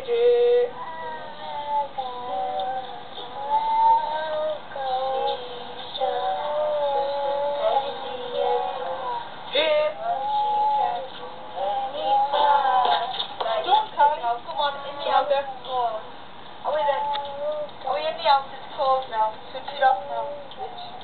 Gigi. Come on, in the outer. Are we then? Are we in the outer? It's closed now. Switch it off now. Switch.